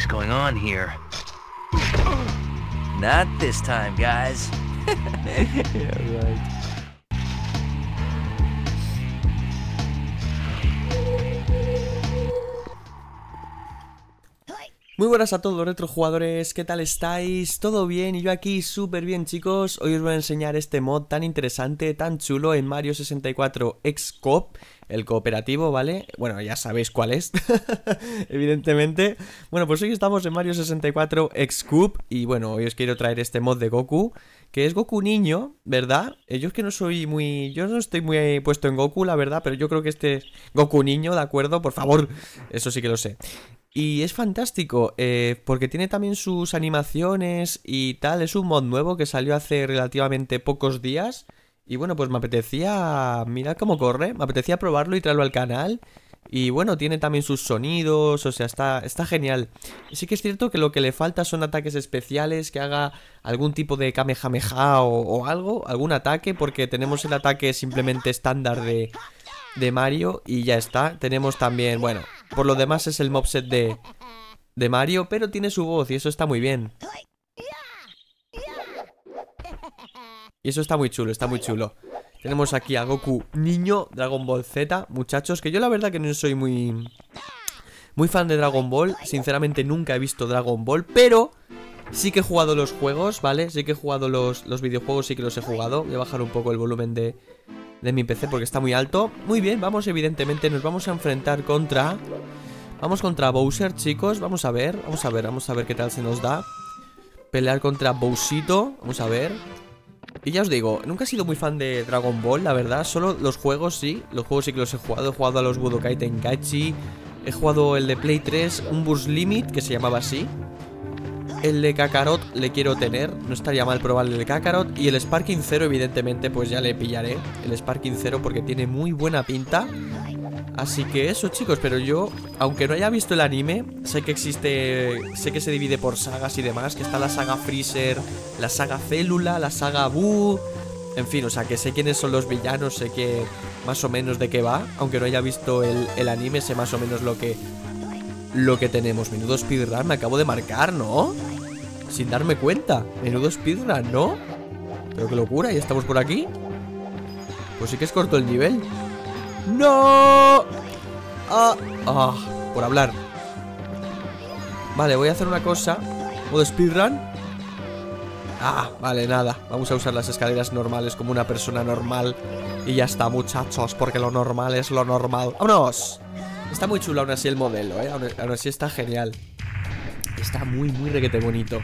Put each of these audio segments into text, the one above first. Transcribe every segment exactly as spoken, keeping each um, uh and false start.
is going on here? Not this time, guys. Yeah, right. Muy buenas a todos los retrojugadores, ¿qué tal estáis? ¿Todo bien? Y yo aquí súper bien, chicos. Hoy os voy a enseñar este mod tan interesante, tan chulo en Mario sesenta y cuatro X-Coop, el cooperativo, ¿vale? Bueno, ya sabéis cuál es, evidentemente. Bueno, pues hoy estamos en Mario sesenta y cuatro X-Coop y bueno, hoy os quiero traer este mod de Goku, que es Goku niño, ¿verdad? Eh, yo es que no soy muy... Yo no estoy muy puesto en Goku, la verdad, pero yo creo que este es Goku niño, ¿de acuerdo? Por favor, eso sí que lo sé. Y es fantástico, eh, porque tiene también sus animaciones y tal. Es un mod nuevo que salió hace relativamente pocos días. Y bueno, pues me apetecía... Mirad cómo corre, me apetecía probarlo y traerlo al canal. Y bueno, tiene también sus sonidos, o sea, está, está genial. Y sí que es cierto que lo que le falta son ataques especiales, que haga algún tipo de Kamehameha o, o algo, algún ataque, porque tenemos el ataque simplemente estándar de... de Mario y ya está. Tenemos también, bueno, por lo demás es el mobset de, de Mario, pero tiene su voz y eso está muy bien. Y eso está muy chulo, está muy chulo. Tenemos aquí a Goku niño, Dragon Ball Z, muchachos, que yo la verdad que no soy muy... muy fan de Dragon Ball. Sinceramente nunca he visto Dragon Ball, pero... sí que he jugado los juegos, ¿vale? Sí que he jugado los, los videojuegos, sí que los he jugado. Voy a bajar un poco el volumen de... de mi P C porque está muy alto. Muy bien, vamos, evidentemente nos vamos a enfrentar contra... Vamos contra Bowser, chicos. Vamos a ver, vamos a ver, vamos a ver qué tal se nos da pelear contra Bowsito. Vamos a ver. Y ya os digo, nunca he sido muy fan de Dragon Ball, la verdad. Solo los juegos sí, los juegos sí que los he jugado. He jugado a los Budokai Tenkaichi. He jugado el de Play tres, un Burst Limit, que se llamaba así. El de Kakarot le quiero tener, no estaría mal probarle el Kakarot. Y el Sparking Zero, evidentemente, pues ya le pillaré el Sparking Zero porque tiene muy buena pinta. Así que eso, chicos, pero yo, aunque no haya visto el anime, sé que existe, sé que se divide por sagas y demás, que está la saga Freezer, la saga Célula, la saga Buu. En fin, o sea, que sé quiénes son los villanos, sé que más o menos de qué va. Aunque no haya visto el, el anime, sé más o menos lo que... Lo que tenemos. Menudo speedrun me acabo de marcar, ¿no? Sin darme cuenta. Menudo speedrun, ¿no? Pero qué locura, ya estamos por aquí. Pues sí que es corto el nivel. ¡No! Ah, ah, por hablar. Vale, voy a hacer una cosa. ¿Modo speedrun? Ah, vale, nada. Vamos a usar las escaleras normales como una persona normal. Y ya está, muchachos, porque lo normal es lo normal. ¡Vámonos! Está muy chulo aún así el modelo, ¿eh? Aún, aún así está genial. Está muy, muy requete bonito.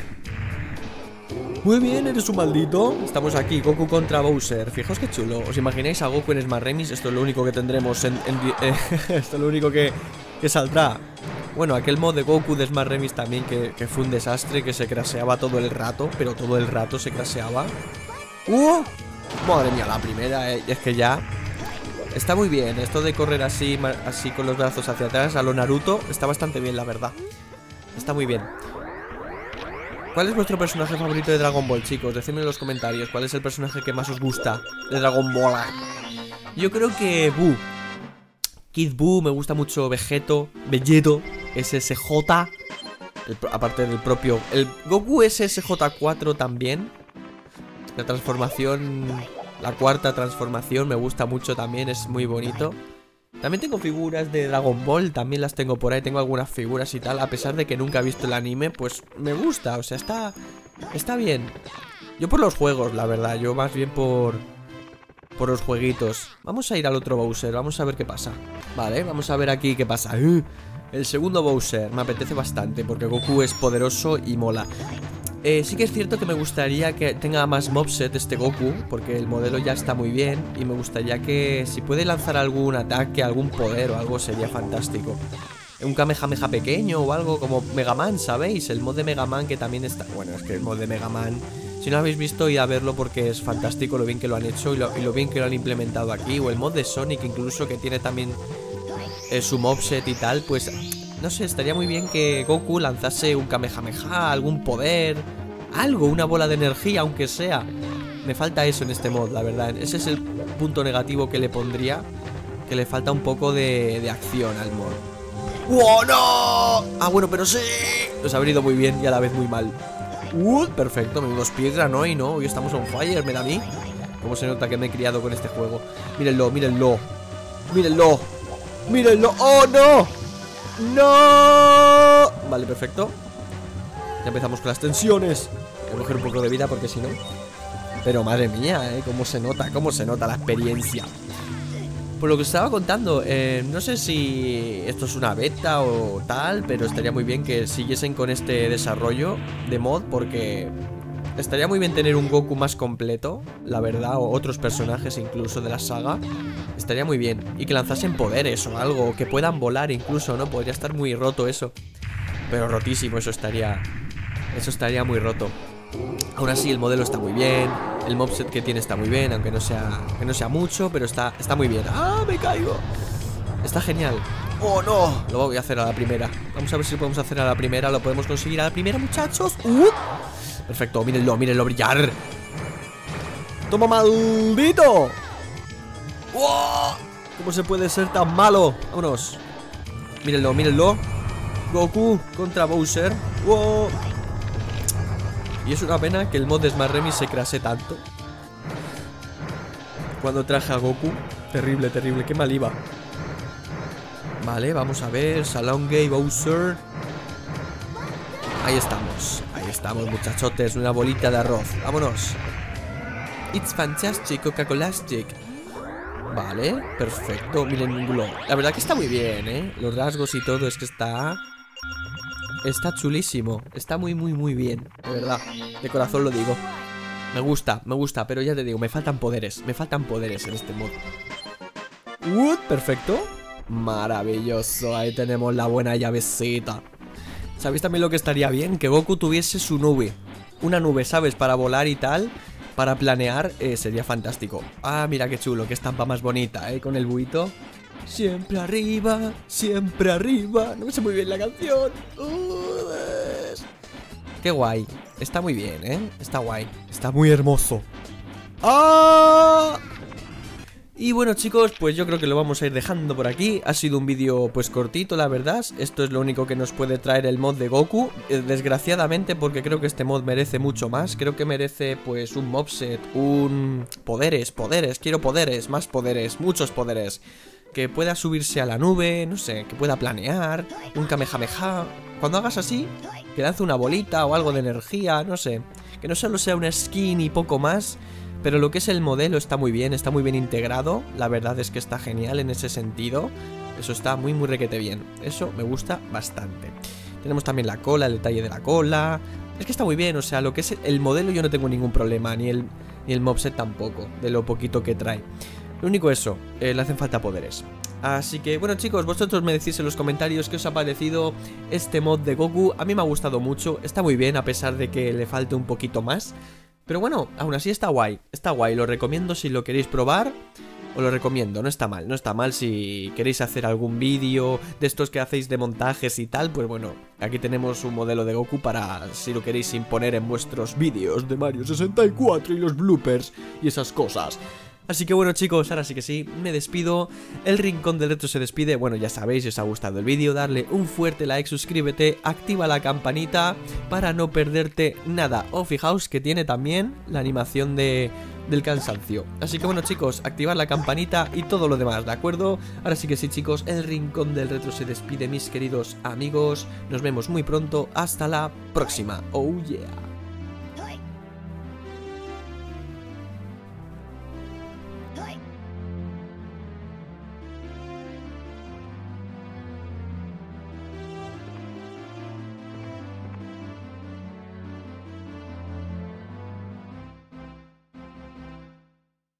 Muy bien, eres un maldito. Estamos aquí, Goku contra Bowser. Fijaos qué chulo. ¿Os imagináis a Goku en Smash Remix? Esto es lo único que tendremos en... en eh, esto es lo único que, que saldrá. Bueno, aquel mod de Goku de Smash Remix también que, que fue un desastre, que se craseaba todo el rato. Pero todo el rato se craseaba. ¡Uh! Madre mía, la primera, eh. Es que ya... Está muy bien, esto de correr así, así con los brazos hacia atrás a lo Naruto, está bastante bien, la verdad. Está muy bien. ¿Cuál es vuestro personaje favorito de Dragon Ball, chicos? Decidme en los comentarios, ¿cuál es el personaje que más os gusta de Dragon Ball? Yo creo que Buu. Kid Buu, me gusta mucho Vegeto, Vegeto, S S J, el, aparte del propio... El Goku S S J cuatro también. La transformación... La cuarta transformación me gusta mucho también, es muy bonito. También tengo figuras de Dragon Ball, también las tengo por ahí, tengo algunas figuras y tal. A pesar de que nunca he visto el anime, pues me gusta, o sea, está, está bien. Yo por los juegos, la verdad, yo más bien por, por los jueguitos. Vamos a ir al otro Bowser, vamos a ver qué pasa. Vale, vamos a ver aquí qué pasa. Uh, el segundo Bowser, me apetece bastante porque Goku es poderoso y mola. Eh, sí que es cierto que me gustaría que tenga más mobset este Goku, porque el modelo ya está muy bien. Y me gustaría que si puede lanzar algún ataque, algún poder o algo, sería fantástico. Un Kamehameha pequeño o algo como Mega Man, ¿sabéis? El mod de Mega Man que también está... Bueno, es que el mod de Mega Man, si no lo habéis visto, id a verlo porque es fantástico lo bien que lo han hecho y lo, y lo bien que lo han implementado aquí. O el mod de Sonic incluso, que tiene también eh, su mobset y tal, pues... No sé, estaría muy bien que Goku lanzase un Kamehameha, algún poder, algo, una bola de energía, aunque sea. Me falta eso en este mod, la verdad. Ese es el punto negativo que le pondría, que le falta un poco de, de acción al mod. ¡Wow, no! Ah, bueno, pero sí. Nos ha venido muy bien y a la vez muy mal. Uh, perfecto, menudos piedra, ¿no? Y no, hoy estamos on fire, me da a mí. Cómo se nota que me he criado con este juego. Mírenlo, mírenlo. Mírenlo. Mírenlo. ¡Oh, no! ¡No! Vale, perfecto. Ya empezamos con las tensiones. Voy a coger un poco de vida porque si no... Pero madre mía, ¿eh? Cómo se nota, cómo se nota la experiencia. Por lo que os estaba contando, eh, no sé si esto es una beta o tal, pero estaría muy bien que siguiesen con este desarrollo de mod, porque estaría muy bien tener un Goku más completo, la verdad, o otros personajes incluso de la saga. Estaría muy bien. Y que lanzasen poderes o algo, que puedan volar incluso, ¿no? Podría estar muy roto eso. Pero rotísimo, eso estaría... Eso estaría muy roto. Aún así el modelo está muy bien. El mobset que tiene está muy bien, aunque no sea, que no sea mucho, pero está, está muy bien. ¡Ah, me caigo! Está genial. ¡Oh, no! Lo voy a hacer a la primera. Vamos a ver si lo podemos hacer a la primera. Lo podemos conseguir a la primera, muchachos. ¡Uh! Perfecto, mírenlo, mírenlo brillar. ¡Toma, maldito! ¡Wow! ¿Cómo se puede ser tan malo? Vámonos. Mírenlo, mírenlo. Goku contra Bowser. ¡Wow! Y es una pena que el mod de Smart Remix se crase tanto. Cuando traje a Goku. Terrible, terrible, qué mal iba. Vale, vamos a ver. Salonge, Bowser. Ahí estamos. Ahí estamos, muchachotes. Una bolita de arroz. Vámonos. It's fantastic, Coca-Colastic. Vale, perfecto. Miren un glow. La verdad que está muy bien, ¿eh? Los rasgos y todo, es que está... Está chulísimo. Está muy, muy, muy bien. De verdad, de corazón lo digo. Me gusta, me gusta, pero ya te digo, me faltan poderes. Me faltan poderes en este mod. Uh, perfecto. Maravilloso, ahí tenemos la buena llavecita. ¿Sabéis también lo que estaría bien? Que Goku tuviese su nube. Una nube, ¿sabes? Para volar y tal. Para planear, eh, sería fantástico. Ah, mira qué chulo, qué estampa más bonita, ¿eh? Con el buito. Siempre arriba, siempre arriba. No me sé muy bien la canción. Uh, qué guay. Está muy bien, ¿eh? Está guay. Está muy hermoso. ¡Ah! Y bueno, chicos, pues yo creo que lo vamos a ir dejando por aquí. Ha sido un vídeo pues cortito, la verdad. Esto es lo único que nos puede traer el mod de Goku, eh, desgraciadamente, porque creo que este mod merece mucho más. Creo que merece pues un mobset, un... Poderes, poderes, quiero poderes, más poderes, muchos poderes. Que pueda subirse a la nube, no sé, que pueda planear, un Kamehameha. Cuando hagas así, que lance una bolita o algo de energía, no sé. Que no solo sea una skin y poco más. Pero lo que es el modelo está muy bien, está muy bien integrado. La verdad es que está genial en ese sentido. Eso está muy muy requete bien. Eso me gusta bastante. Tenemos también la cola, el detalle de la cola. Es que está muy bien, o sea, lo que es el modelo yo no tengo ningún problema. Ni el, ni el mobset tampoco, de lo poquito que trae. Lo único eso, eh, le hacen falta poderes. Así que, bueno chicos, vosotros me decís en los comentarios qué os ha parecido este mod de Goku. A mí me ha gustado mucho, está muy bien a pesar de que le falte un poquito más. Pero bueno, aún así está guay, está guay, lo recomiendo si lo queréis probar. Os lo recomiendo, no está mal, no está mal si queréis hacer algún vídeo de estos que hacéis de montajes y tal. Pues bueno, aquí tenemos un modelo de Goku para si lo queréis imponer en vuestros vídeos de Mario sesenta y cuatro y los bloopers y esas cosas. Así que bueno chicos, ahora sí que sí, me despido. El Rincón del Retro se despide. Bueno, ya sabéis, si os ha gustado el vídeo, darle un fuerte like, suscríbete, activa la campanita para no perderte nada. O fijaos que tiene también la animación de... del cansancio. Así que bueno chicos, activar la campanita y todo lo demás, ¿de acuerdo? Ahora sí que sí chicos, el Rincón del Retro se despide, mis queridos amigos. Nos vemos muy pronto, hasta la próxima. Oh yeah.